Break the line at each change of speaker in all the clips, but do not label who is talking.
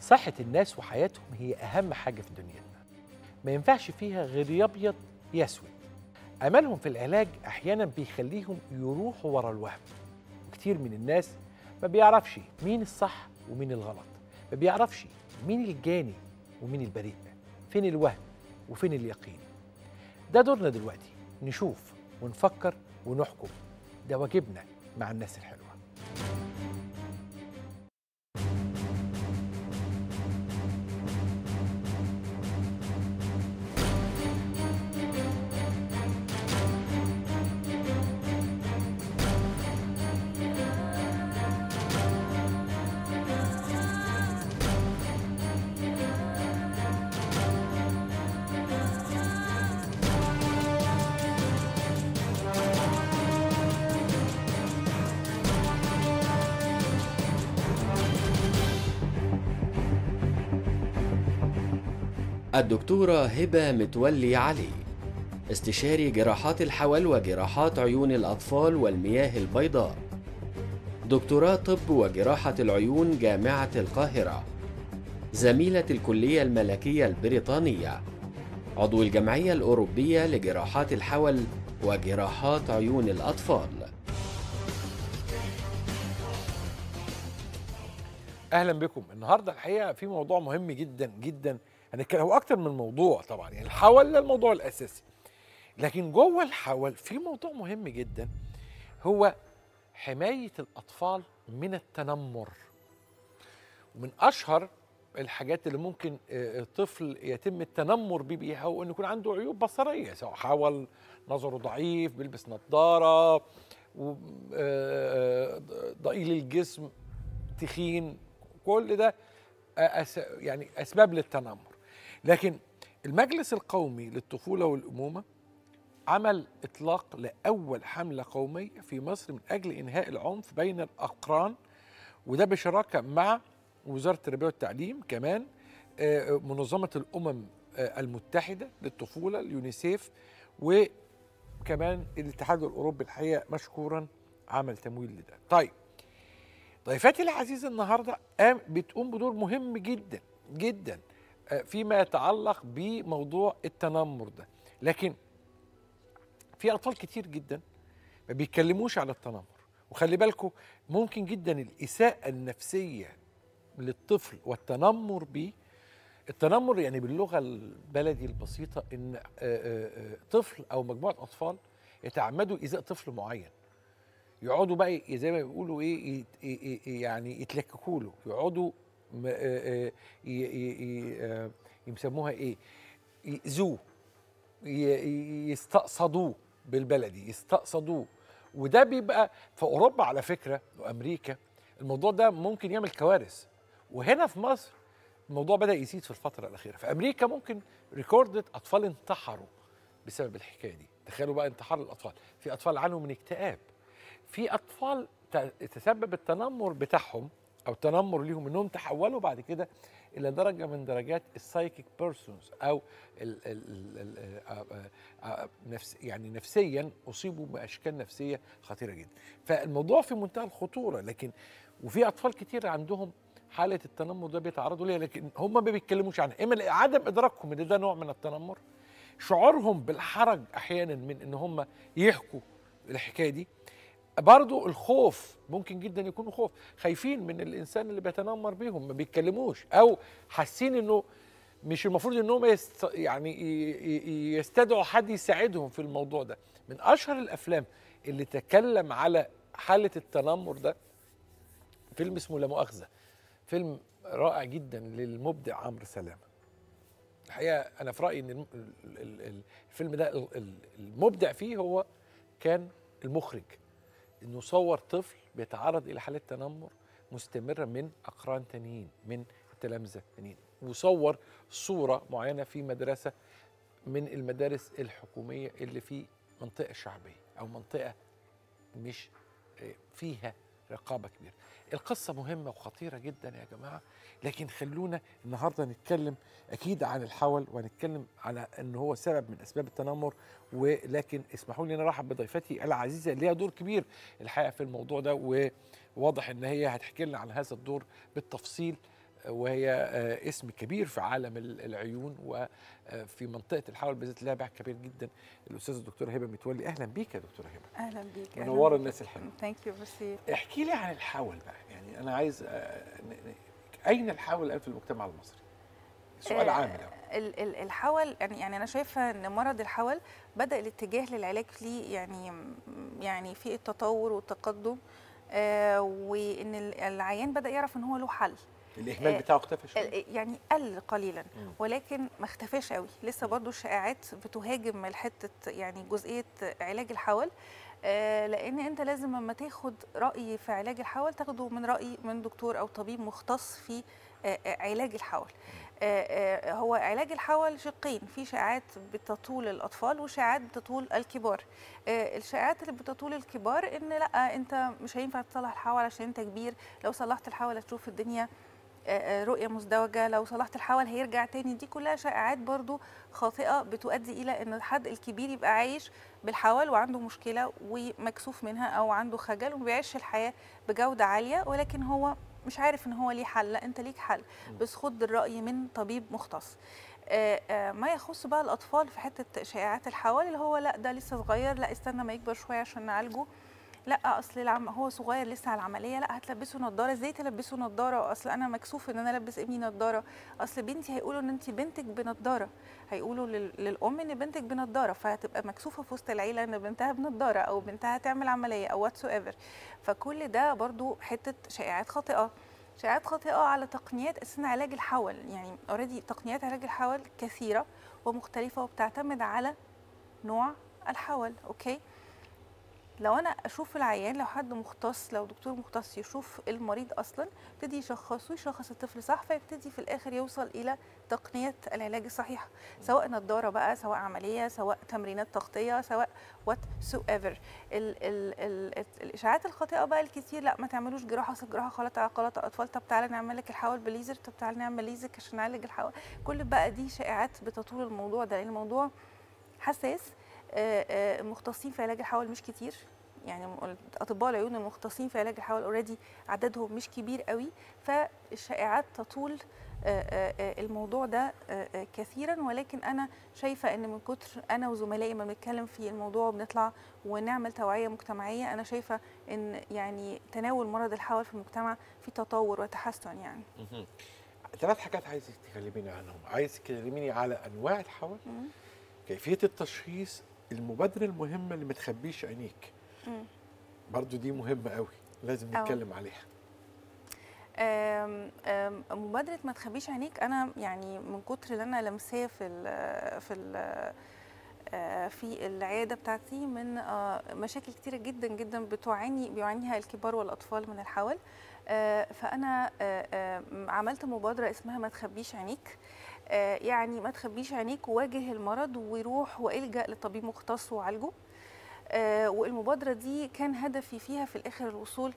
صحة الناس وحياتهم هي أهم حاجة في دنيتنا، ما ينفعش فيها غير يا أبيض يا أسود. أملهم في العلاج أحيانا بيخليهم يروحوا ورا الوهم، وكتير من الناس ما بيعرفش مين الصح ومين الغلط، ما بيعرفش مين الجاني ومين البريء، فين الوهم وفين اليقين. ده دورنا دلوقتي، نشوف ونفكر ونحكم، ده واجبنا مع الناس الحلوة.
الدكتورة هبة متولي علي، استشاري جراحات الحول وجراحات عيون الأطفال والمياه البيضاء، دكتوراه طب وجراحة العيون جامعة القاهرة، زميلة الكلية الملكية البريطانية، عضو الجمعية الأوروبية لجراحات الحول وجراحات عيون الأطفال.
اهلا بكم. النهارده الحقيقه في موضوع مهم جدا جدا هنتكلم. هو اكتر من موضوع طبعا، يعني الحول ده الموضوع الاساسي، لكن جوه الحول في موضوع مهم جدا، هو حمايه الاطفال من التنمر. ومن اشهر الحاجات اللي ممكن الطفل يتم التنمر بيها هو انه يكون عنده عيوب بصريه، سواء حول، نظره ضعيف، بيلبس نظاره، ضئيل الجسم، تخين، كل ده يعني أسباب للتنمر. لكن المجلس القومي للطفولة والأمومة عمل إطلاق لأول حملة قومية في مصر من أجل إنهاء العنف بين الأقران، وده بشراكة مع وزارة التربية والتعليم، كمان منظمة الأمم المتحدة للطفولة اليونيسيف، وكمان الاتحاد الأوروبي الحقيقة مشكورا عمل تمويل لده. طيب، ضيفتي العزيزة النهاردة بتقوم بدور مهم جدا جدا فيما يتعلق بموضوع التنمر ده، لكن في أطفال كتير جدا ما بيتكلموش على التنمر. وخلي بالكم، ممكن جدا الإساءة النفسية للطفل والتنمر به. التنمر يعني باللغة البلدي البسيطة إن طفل أو مجموعة أطفال يتعمدوا إيذاء طفل معين، يقعدوا بقى زي ما بيقولوا ايه، يعني يتلككوا له، يقعدوا يسموها ايه، يأذوه، يستقصدوه، بالبلدي يستقصدوه. وده بيبقى في اوروبا على فكره وامريكا، الموضوع ده ممكن يعمل كوارث. وهنا في مصر الموضوع بدأ يزيد في الفتره الاخيره. في امريكا ممكن ريكوردد اطفال انتحروا بسبب الحكايه دي. تخيلوا بقى انتحار الاطفال، في اطفال عانوا من اكتئاب، في اطفال تسبب التنمر بتاعهم او التنمر ليهم انهم تحولوا بعد كده الى درجه من درجات السايكيك بيرسونز، او يعني نفسيا اصيبوا باشكال نفسيه خطيره جدا. فالموضوع في منتهى الخطوره، لكن وفي اطفال كتير عندهم حاله التنمر ده بيتعرضوا ليها، لكن هم ما بيتكلموش عنها، اما عدم ادراكهم ان ده نوع من التنمر، شعورهم بالحرج احيانا من ان هم يحكوا الحكايه دي، برضو الخوف، ممكن جدا يكونوا خايفين من الانسان اللي بيتنمر بيهم، ما بيتكلموش، او حاسين انه مش المفروض انهم يعني يستدعوا حد يساعدهم في الموضوع ده. من اشهر الافلام اللي تكلم على حاله التنمر ده فيلم اسمه لا مؤاخذه، فيلم رائع جدا للمبدع عمرو سلامه. الحقيقه انا في رايي ان الفيلم ده المبدع فيه هو كان المخرج، انه صور طفل بيتعرض الى حالة تنمر مستمرة من اقران تانيين، من تلامذة تانيين، وصور صورة معينة في مدرسة من المدارس الحكومية اللي في منطقة شعبية او منطقة مش فيها رقابة كبيرة. القصة مهمة وخطيرة جدا يا جماعة، لكن خلونا النهاردة نتكلم أكيد عن الحول، ونتكلم على أنه هو سبب من أسباب التنمر. ولكن اسمحوا لي أن أرحب بضيفتي العزيزة اللي ليها دور كبير الحقيقة في الموضوع ده، وواضح أن هي هتحكي لنا عن هذا الدور بالتفصيل. وهي اسم كبير في عالم العيون وفي منطقه الحول بالذات لها باع كبير جدا. الاستاذه الدكتوره هبه متولي، اهلا بيك يا دكتوره هبه.
اهلا بيك.
منوره الناس الحلوه.
ثانك يو. بس
احكي لي عن الحول بقى، يعني انا عايز اين الحول الان في المجتمع المصري؟ سؤال عام يعني.
الحول يعني انا شايفه ان مرض الحول بدا الاتجاه للعلاج فيه يعني في التطور والتقدم، وان العيان بدا يعرف ان هو له حل.
الاهمال بتاعه اختفى شويه،
يعني قل قليلا ولكن ما اختفاش قوي لسه. برضو الشائعات بتهاجم الحته يعني جزئيه علاج الحول، لان انت لازم لما تاخد راي في علاج الحول تاخده من راي من دكتور او طبيب مختص في علاج الحول. هو علاج الحول شقين، في شائعات بتطول الاطفال وشائعات بتطول الكبار. الشائعات اللي بتطول الكبار ان لا انت مش هينفع تصلح الحول عشان انت كبير، لو صلحت الحول هتشوف الدنيا رؤية مزدوجة، لو صلحت الحول هيرجع تاني. دي كلها شائعات برضو خاطئة بتؤدي إلى أن الحد الكبير يبقى عايش بالحول وعنده مشكلة ومكسوف منها أو عنده خجل وما بيعيش الحياة بجودة عالية، ولكن هو مش عارف ان هو ليه حل. لا، انت ليك حل بس خد الرأي من طبيب مختص. ما يخص بقى الأطفال في حتة شائعات الحول اللي هو لا ده لسه صغير، لا استنى ما يكبر شوية عشان نعالجه، لا اصل هو صغير لسه على العمليه، لا هتلبسه نظاره. ازاي تلبسه نظاره؟ اصل انا مكسوف ان انا البس ابني نظاره، اصل بنتي هيقولوا ان انت بنتك بنظاره، هيقولوا للام ان بنتك بنظاره، فهتبقى مكسوفه في وسط العيله ان بنتها بنظاره او بنتها تعمل عمليه او واتس ايفر. فكل ده برضو حته شائعات خاطئه. شائعات خاطئه على تقنيات اساسا علاج الحول. يعني اوريدي تقنيات علاج الحول كثيره ومختلفه وبتعتمد على نوع الحول. اوكي، لو انا اشوف العيان، لو حد مختص، لو دكتور مختص يشوف المريض اصلا يبتدي يشخصه، يشخص الطفل صح، فيبتدي في الاخر يوصل الى تقنيه العلاج الصحيحه، سواء نظاره بقى، سواء عمليه، سواء تمرينات تغطيه، سواء وات سو ايفر. الاشاعات الخاطئه بقى الكتير، لا ما تعملوش جراحه، اصل الجراحه غلط اطفال، طب تعالى نعمل لك الحول بليزر، طب تعالى نعمل ليزك عشان نعالج الحول. كل بقى دي شائعات بتطول الموضوع ده، لان الموضوع حساس. المختصين في علاج الحول مش كتير، يعني اطباء العيون المختصين في علاج الحول اوريدي عددهم مش كبير قوي، فالشائعات تطول الموضوع ده كثيرا. ولكن انا شايفه ان من كتر انا وزملائي ما بنتكلم في الموضوع وبنطلع ونعمل توعيه مجتمعيه، انا شايفه ان يعني تناول مرض الحول في المجتمع في تطور وتحسن. يعني
3 حاجات عايزك تكلميني عنهم. عايز تكلميني على انواع الحول، كيفيه التشخيص، المبادره المهمه اللي ما تخبيش عينيك، برضو دي مهمه قوي لازم نتكلم عليها.
مبادره ما تخبيش عينيك، انا يعني من كتر اللي انا لمساه في العياده بتاعتي من مشاكل كتيره جدا جدا بيعانيها الكبار والاطفال من الحول، فانا عملت مبادره اسمها ما تخبيش عينيك. يعني ما تخبيش عينيك، وواجه المرض وروح والجأ لطبيب مختص وعالجه. والمبادره دي كان هدفي فيها في الاخر الوصول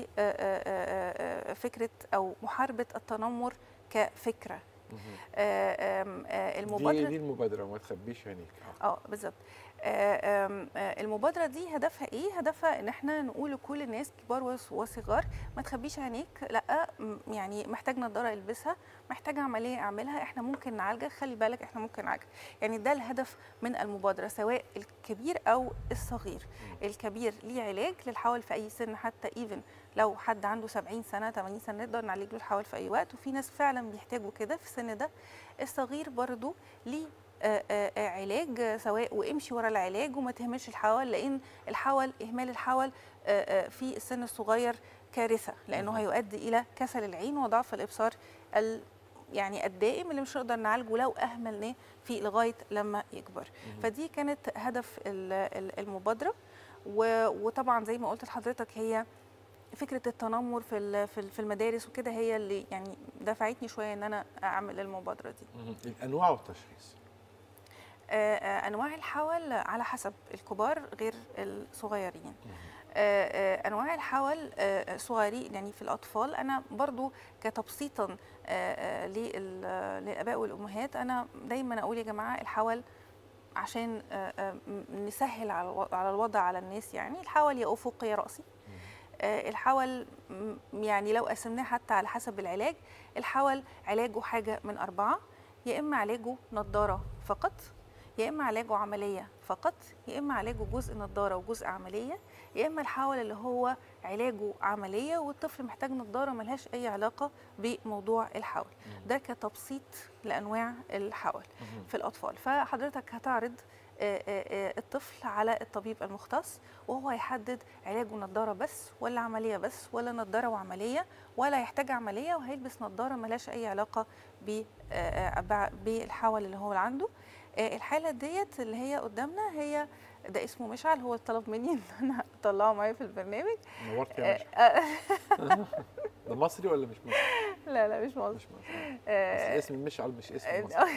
لفكره او محاربه التنمر كفكره.
المبادره دي المبادره ما تخبيش عينيك.
بالظبط. المبادره دي هدفها ايه؟ هدفها ان احنا نقول لكل الناس كبار وصغار ما تخبيش عينيك، لا يعني محتاج نظاره البسها، محتاج عمليه اعملها، احنا ممكن نعالجك، خلي بالك احنا ممكن نعالجك. يعني ده الهدف من المبادره، سواء الكبير او الصغير. الكبير ليه علاج للحول في اي سن، حتى ايفن لو حد عنده 70 سنه 80 سنه نقدر نعالج له الحول في اي وقت، وفي ناس فعلا بيحتاجوا كده في السن ده. الصغير برضو ليه علاج، سواء وامشي ورا العلاج وما تهملش الحول، لان اهمال الحول في السن الصغير كارثه، لانه هيؤدي الى كسل العين وضعف الابصار يعني الدائم اللي مش هنقدر نعالجه لو اهملناه في لغايه لما يكبر. فدي كانت هدف المبادره. وطبعا زي ما قلت لحضرتك، هي فكره التنمر في المدارس وكده هي اللي يعني دفعتني شويه ان انا اعمل المبادره دي.
الانواع والتشخيص،
انواع الحول على حسب، الكبار غير الصغيرين. انواع الحول صغيرين يعني في الاطفال، انا برضو كتبسيطا للاباء والامهات انا دايما اقول يا جماعه الحول عشان نسهل على الوضع على الناس، يعني الحول يا افقي يا راسي. الحول يعني لو قسمناه حتى على حسب العلاج، الحول علاجه حاجه من 4: يا اما علاجه نضاره فقط، يا اما علاجه عمليه فقط، يا اما علاجه جزء نضاره وجزء عمليه، يا اما الحول اللي هو علاجه عمليه والطفل محتاج نضاره ملهاش اي علاقه بموضوع الحول. ده كتبسيط لانواع الحول في الاطفال. فحضرتك هتعرض الطفل على الطبيب المختص، وهو هيحدد علاجه نضاره بس ولا عمليه بس، ولا نضاره وعمليه، ولا يحتاج عمليه وهيلبس نضاره ملهاش اي علاقه بالحول اللي هو عنده. الحاله ديت اللي هي قدامنا هي ده اسمه مشعل، هو طلب مني ان انا اطلعه معايا في البرنامج.
نورت يا مشعل. ده مصري ولا مش مصري؟
لا مش مصري.
مش مصري. بس اسم مشعل مش اسم مصري.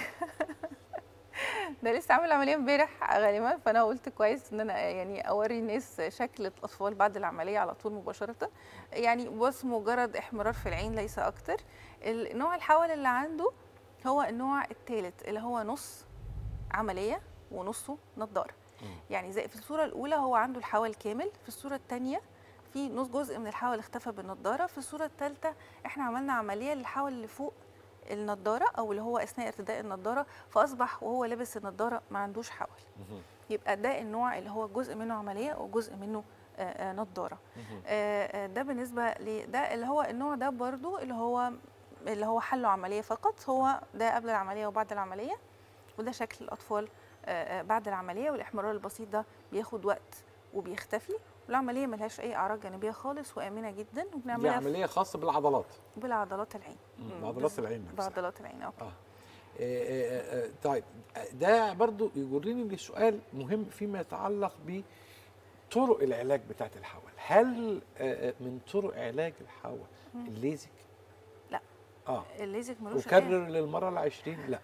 ده لسه عامل عمليه امبارح غالبا، فانا قلت كويس ان انا يعني اوري الناس شكل الاطفال بعد العمليه على طول مباشره، يعني بس مجرد احمرار في العين ليس اكتر. النوع الحول اللي عنده هو النوع الثالث اللي هو نص عمليه ونصه نضاره. يعني زي في الصوره الاولى هو عنده الحول كامل، في الصوره الثانيه في نص جزء من الحول اختفى بالنضاره، في الصوره الثالثه احنا عملنا عمليه للحول اللي فوق النضاره او اللي هو اثناء ارتداء النضاره، فاصبح وهو لابس النضاره ما عندوش حول. يبقى ده النوع اللي هو جزء منه عمليه وجزء منه نضاره. ده بالنسبه لده اللي هو النوع ده برضو اللي هو حله عمليه فقط، هو ده قبل العمليه وبعد العمليه، وده شكل الاطفال بعد العمليه. والاحمرار البسيط ده بياخد وقت وبيختفي، والعمليه ملهاش اي اعراض جانبيه خالص وامنه جدا،
وبنعملها دي عمليه خاصه بالعضلات.
بالعضلات العين.
بعضلات العين نفسها.
بعضلات العين اوكي.
طيب ده برضو يجرني لسؤال مهم فيما يتعلق بطرق العلاج بتاعت الحول. هل من طرق علاج الحول الليزك؟
لا. الليزك ملوش
وكرر للمره ال20؟ لا.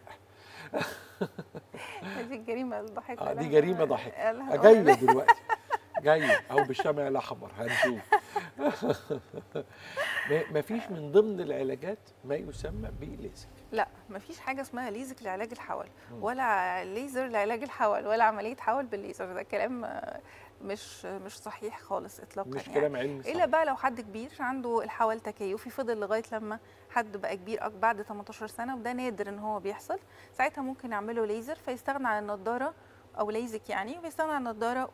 دي الجريمه الضحكه.
دي جريمه ضحكه جايه دلوقتي، جايه او بالشمع الاحمر هنشوف. مفيش من ضمن العلاجات ما يسمى بليزك؟
لا، مفيش حاجه اسمها ليزك لعلاج الحول، ولا ليزر لعلاج الحول، ولا عمليه حول بالليزر. ده كلام مش صحيح خالص اطلاقا،
مش كلام علمي صحيح.
الا بقى لو حد كبير عنده الحول تكيفي فضل لغايه لما حد بقى كبير بعد 18 سنه، وده نادر ان هو بيحصل، ساعتها ممكن نعمله ليزر فيستغنى عن النضاره او ليزك يعني، ويستغنى عن النضاره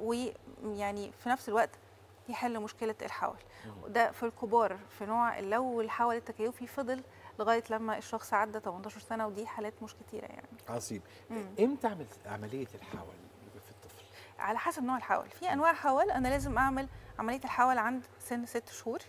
ويعني في نفس الوقت يحل مشكله الحول. وده في الكبار في نوع لو الحول التكيفي فضل لغايه لما الشخص عدى 18 سنه، ودي حالات مش كتيره يعني.
عظيم. امتى اعمل عمليه الحول في الطفل؟
على حسب نوع الحول. في انواع حول انا لازم اعمل عمليه الحول عند سن 6 شهور،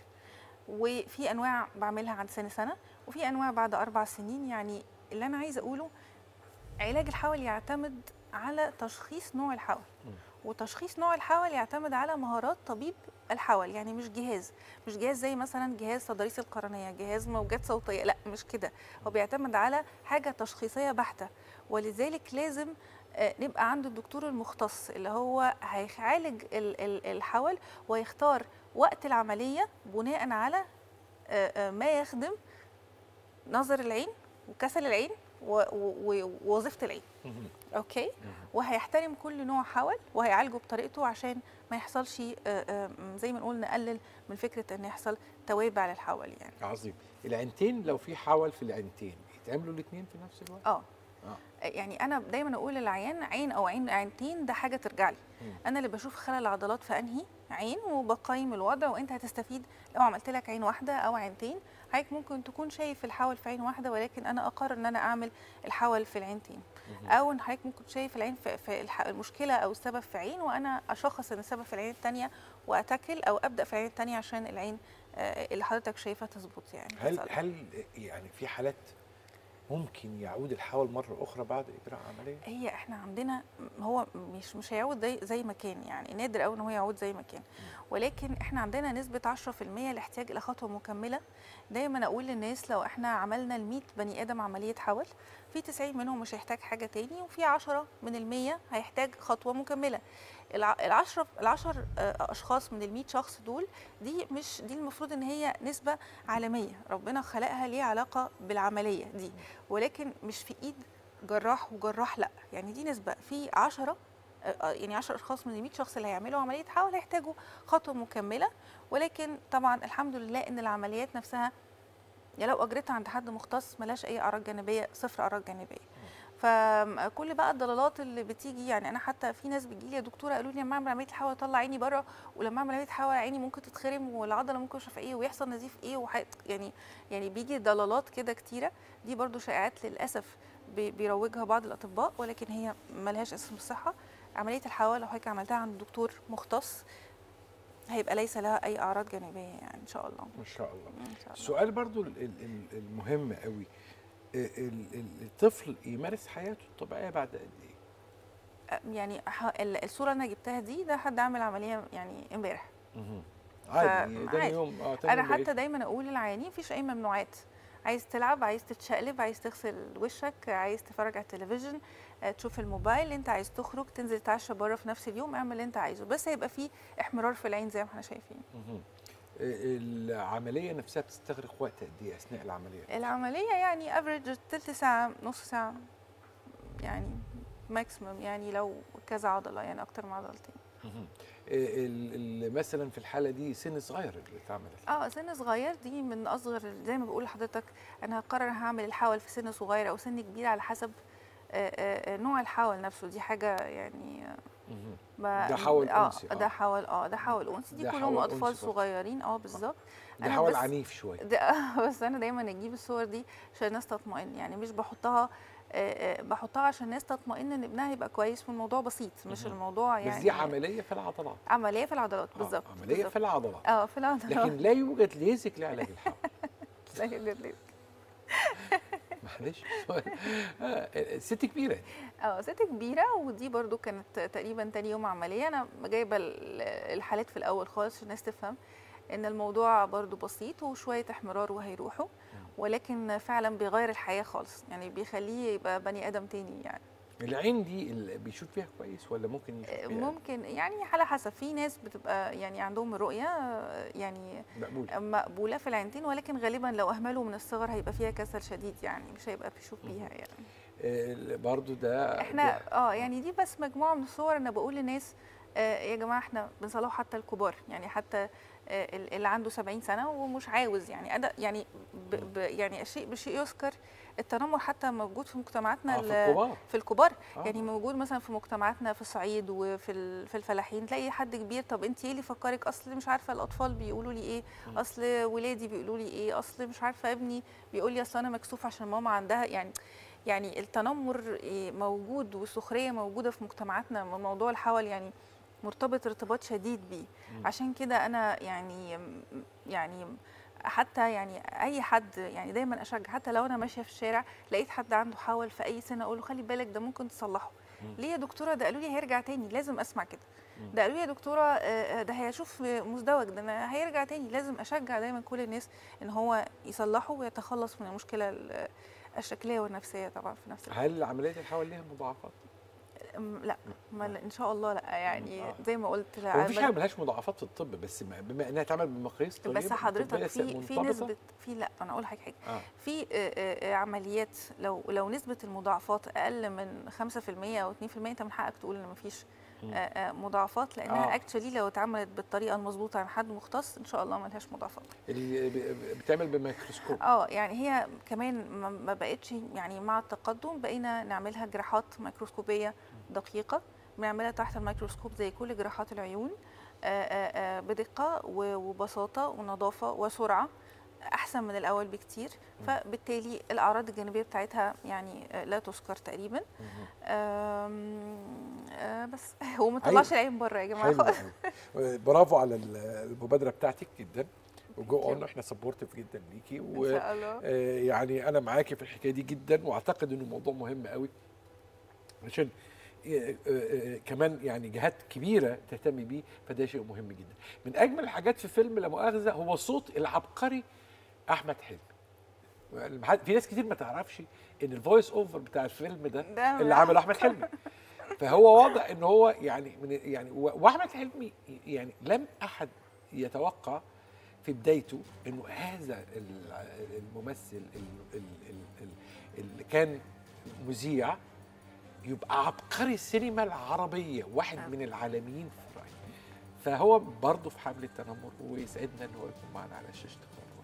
وفي انواع بعملها عند سنه، وفي انواع بعد 4 سنين. يعني اللي انا عايزه اقوله علاج الحول يعتمد على تشخيص نوع الحول، وتشخيص نوع الحول يعتمد على مهارات طبيب الحول. يعني مش جهاز زي مثلا جهاز تضاريس القرنيه، جهاز موجات صوتيه، لا مش كده. هو بيعتمد على حاجه تشخيصيه بحته، ولذلك لازم نبقى عند الدكتور المختص اللي هو هيعالج الحول، ويختار وقت العمليه بناء على ما يخدم نظر العين وكسل العين ووظيفه العين. اوكي. وهيحترم كل نوع حول وهيعالجه بطريقته عشان ما يحصلش زي ما نقول نقلل من فكره ان يحصل توابع للحول يعني.
عظيم. العينتين لو في حول في العينتين يتعملوا الاثنين في نفس الوقت؟
يعني انا دايما اقول للعيان عين او عينتين ده حاجه ترجع لي. انا اللي بشوف خلل العضلات في انهي عين وبقيم الوضع، وانت هتستفيد لو عملت لك عين واحده او عينتين. حضرتك ممكن تكون شايف الحول في عين واحده، ولكن انا اقرر ان انا اعمل الحول في العينتين، او ان حضرتك ممكن شايف العين في المشكله او السبب في عين، وانا اشخص ان السبب في العين الثانيه واتكل او ابدا في العين الثانيه عشان العين اللي حضرتك شايفها تظبط يعني.
هل يعني في حالات ممكن يعود الحول مرة أخرى بعد إجراء عملية؟
احنا عندنا هو مش هيعود زي ما كان، يعني نادر قوي ان هو يعود زي ما كان، ولكن احنا عندنا نسبة 10% الاحتياج إلى خطوة مكملة. دايما أقول للناس لو احنا عملنا ال100 بني آدم عملية حول، في 90 منهم مش هيحتاج حاجة تاني، وفي 10 من ال100 هيحتاج خطوة مكملة. ال10 أشخاص من ال100 شخص دول دي المفروض ان هي نسبة عالمية ربنا خلقها ليها علاقة بالعملية دي، ولكن مش في ايد جراح وجراح لا، يعني دي نسبة في 10 يعني 10 اشخاص من ال 100 شخص اللي هيعملوا عمليه حول هيحتاجوا خطوه مكمله. ولكن طبعا الحمد لله ان العمليات نفسها يعني لو اجريتها عند حد مختص ملاش اي اعراض جانبيه، صفر اعراض جانبيه. فكل بقى الضلالات اللي بتيجي، يعني انا حتى في ناس بتجي لي يا دكتوره قالوا لي لما اعمل عمليه الحول اطلع عيني بره، ولما اعمل عمليه الحول عيني ممكن تتخرم والعضله ممكن مش عارفه ايه ويحصل نزيف ايه يعني بيجي ضلالات كده كتيره. دي برضو شائعات للاسف بيروجها بعض الاطباء، ولكن هي ملهاش اسم بالصحه. عمليه الحول لو حضرتك عملتها عند دكتور مختص هيبقى ليس لها اي اعراض جانبيه يعني ان شاء الله.
ما شاء الله.
ان شاء الله.
السؤال برضو المهم قوي، الطفل يمارس حياته الطبيعيه بعد قد ايه؟
يعني الصوره اللي انا جبتها دي ده حد عامل عمليه يعني امبارح.
عادي ده
عادي.
يوم
انا حتى دايما اقول للعيانين مفيش اي ممنوعات. عايز تلعب، عايز تتشقلب، عايز تغسل وشك، عايز تتفرج على التلفزيون، تشوف الموبايل، انت عايز تخرج تنزل تتعشى بره في نفس اليوم، اعمل اللي انت عايزه، بس هيبقى فيه احمرار في العين زي ما احنا شايفين.
العمليه نفسها بتستغرق وقت قد ايه اثناء العمليه؟
العمليه يعني افريج تلت ساعه، نص ساعه يعني ماكسيمم، يعني لو كذا عضله يعني اكتر من عضلتين.
مثلا في الحاله دي سن صغير اللي اتعملت؟
سن صغير دي من اصغر، زي ما بقول لحضرتك انا هقرر هعمل الحول في سن صغير او سن كبير على حسب نوع الحول نفسه. دي حاجه يعني
ده حول انسي.
ده حول انسي. دي كلهم اطفال صغيرين بالظبط.
ده حول عنيف شويه.
بس انا دايما اجيب الصور دي عشان الناس تطمئن، يعني مش بحطها عشان الناس تطمئن ان ابنها يبقى كويس، والموضوع بسيط مش الموضوع يعني.
بس دي عمليه في العضلات.
عمليه في العضلات بالظبط.
عمليه بالزبط. في العضلات.
في العضلات.
لكن لا يوجد ليزك لعلاج الحول.
لا يوجد ليزك.
معلش ست كبيره.
ست كبيره، ودي برضو كانت تقريبا تاني يوم عمليه. انا جايبه الحالات في الاول خالص عشان الناس تفهم ان الموضوع برضو بسيط وشويه احمرار وهيروحوا، ولكن فعلا بيغير الحياه خالص، يعني بيخليه يبقى بني ادم تاني يعني.
العين دي اللي بيشوف فيها كويس ولا ممكن يشوف فيها؟
ممكن يعني على حسب. في ناس بتبقى يعني عندهم الرؤيه يعني مقبوله في العينتين، ولكن غالبا لو اهملوا من الصغر هيبقى فيها كسل شديد، يعني مش هيبقى بيشوف بيها يعني.
برضو ده
احنا يعني دي بس مجموعه من الصور. انا بقول للناس يا جماعه احنا بنصلحوا حتى الكبار، يعني حتى اللي عنده 70 سنه ومش عاوز يعني يعني يعني الشيء بشيء يذكر. التنمر حتى موجود في مجتمعاتنا في الكبار. يعني موجود مثلا في مجتمعاتنا في الصعيد وفي الفلاحين. تلاقي حد كبير، طب انت ايه اللي فكرك؟ اصل مش عارفه الاطفال بيقولوا لي ايه، اصل ولادي بيقولوا لي ايه، اصل مش عارفه ابني بيقول لي اصل انا مكسوف عشان ماما عندها. يعني التنمر موجود والسخريه موجوده في مجتمعاتنا. موضوع الحول يعني مرتبط ارتباط شديد بيه. عشان كده انا يعني حتى يعني اي حد يعني دايما اشجع، حتى لو انا ماشيه في الشارع لقيت حد عنده حول في اي سنه اقول له خلي بالك ده ممكن تصلحه. ليه يا دكتوره؟ ده قالوا لي هيرجع تاني. لازم اسمع كده. ده قالوا لي يا دكتوره ده هيشوف مزدوج، ده انا هيرجع تاني. لازم اشجع دايما كل الناس ان هو يصلحه ويتخلص من المشكله الشكليه والنفسيه طبعا في نفس الوقت.
هل عمليه الحول ليها مضاعفات؟
لا ان شاء الله لا، يعني زي ما قلت
لا. مفيش حاجه ملهاش مضاعفات في الطب، بس بما انها تعمل بمقاييس طبيه.
بس حضرتك في نسبه لا انا اقول حاجه في عمليات لو نسبه المضاعفات اقل من 5% او 2% انت من حقك تقول ان مفيش مضاعفات، لانها اكشلي لو اتعملت بالطريقه المظبوطه عن حد مختص ان شاء الله ما لهاش مضاعفات.
اللي بتعمل بميكروسكوب.
يعني هي كمان ما بقتش، يعني مع التقدم بقينا نعملها جراحات ميكروسكوبيه دقيقه، بنعملها تحت الميكروسكوب زي كل جراحات العيون بدقه وبساطه ونظافه وسرعه احسن من الاول بكتير. فبالتالي الاعراض الجانبيه بتاعتها يعني لا تذكر تقريبا. بس هو ما طلعش العين بره يا جماعه خالص.
برافو على المبادره بتاعتك جدا، وجو اون احنا سبورتيف جدا ليكي،
ان شاء الله.
يعني انا معاكي في الحكايه دي جدا، واعتقد انه موضوع مهم قوي عشان كمان يعني جهات كبيره تهتم بيه، فده شيء مهم جدا. من اجمل الحاجات في فيلم لا مؤاخذه هو صوت العبقري احمد حلمي. في ناس كتير ما تعرفش ان الفويس اوفر بتاع الفيلم ده اللي عمله احمد حلمي. فهو واضح ان هو يعني واحمد حلمي يعني لم احد يتوقع في بدايته انه هذا الممثل اللي كان مذيع يبقى عبقري السينما العربيه، واحد من العالميين في رايي. فهو برضه في حمل التنمر، ويسعدنا ان هو يكون معنا على شاشه القناه.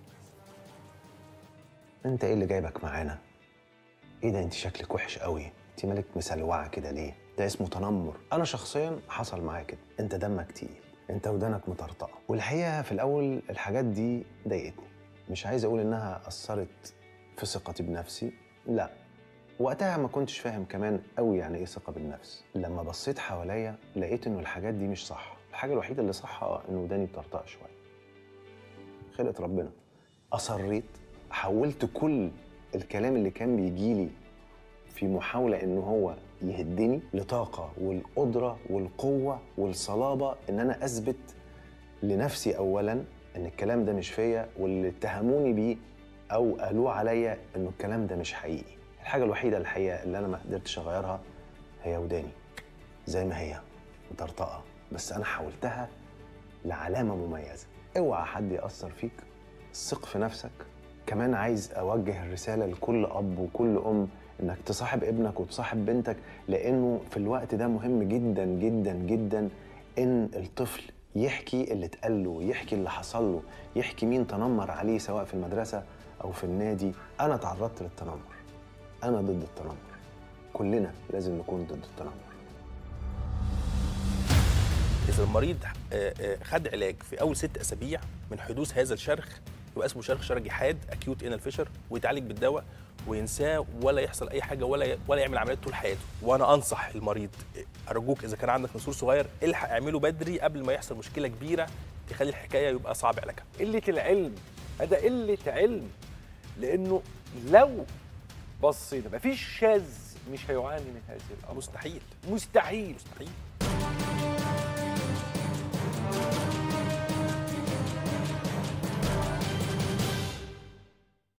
انت ايه اللي جايبك معانا؟ ايه ده، انت شكلك وحش قوي، انت مالك مسلوعه كده ليه؟ ده اسمه تنمر. انا شخصيا حصل معايا كده. انت دمك تقيل، انت ودانك مطرطقه، والحقيقه في الاول الحاجات دي ضايقتني. مش عايز اقول انها اثرت في ثقتي بنفسي، لا، وقتها ما كنتش فاهم كمان قوي يعني ايه ثقه بالنفس. لما بصيت حواليا لقيت انه الحاجات دي مش صح. الحاجه الوحيده اللي صح انه وداني بطرطقه شويه. خلقت ربنا. اصريت، حولت كل الكلام اللي كان بيجيلي في محاولة إنه هو يهدني لطاقة والقدرة والقوة والصلابة، إن أنا أثبت لنفسي أولاً إن الكلام ده مش فيا، واللي اتهموني بيه أو قالوه عليا إنه الكلام ده مش حقيقي. الحاجة الوحيدة الحقيقة اللي أنا ما قدرتش أغيرها هي وداني، زي ما هي مطرطقة، بس أنا حولتها لعلامة مميزة. اوعى حد يأثر فيك، ثق في نفسك. كمان عايز أوجه الرسالة لكل أب وكل أم إنك تصاحب ابنك وتصاحب بنتك، لأنه في الوقت ده مهم جدا جدا جدا إن الطفل يحكي اللي اتقال له، يحكي اللي حصل له، يحكي مين تنمر عليه سواء في المدرسة أو في النادي. أنا تعرضت للتنمر، أنا ضد التنمر. كلنا لازم نكون ضد التنمر.
إذا المريض خد علاج في أول 6 أسابيع من حدوث هذا الشرخ، يبقى اسمه شرخ حاد acute anal fissure، ويتعالج بالدواء وينساه ولا يحصل أي حاجة ولا يعمل عمليات طول حياته. وأنا أنصح المريض، أرجوك إذا كان عندك نسور صغير الحق اعمله بدري قبل ما يحصل مشكلة كبيرة تخلي الحكاية يبقى صعب علاجها.
قلة العلم، هذا قلة علم، لأنه لو بصينا مفيش شاذ مش هيعاني من هذه الأمراض.
مستحيل.
مستحيل.
مستحيل.